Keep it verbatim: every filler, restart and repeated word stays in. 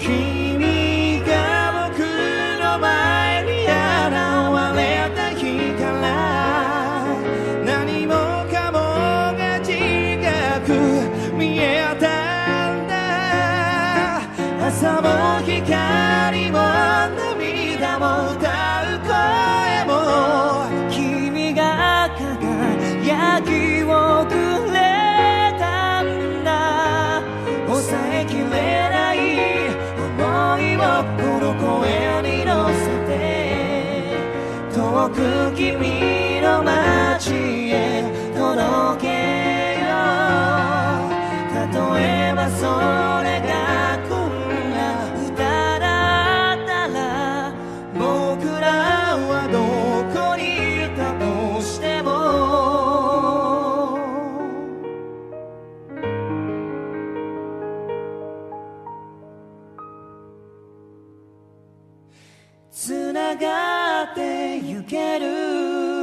君が僕の前に現れた日から何もかもが違く見えたんだ。朝も光も涙も歌う声も君が輝きをくれたんだ。抑えきれない想いをこの声に乗せて遠く君の街へ届けよう。例えばそれがこんな歌だったら僕らはどこにいたとしてもつながってゆける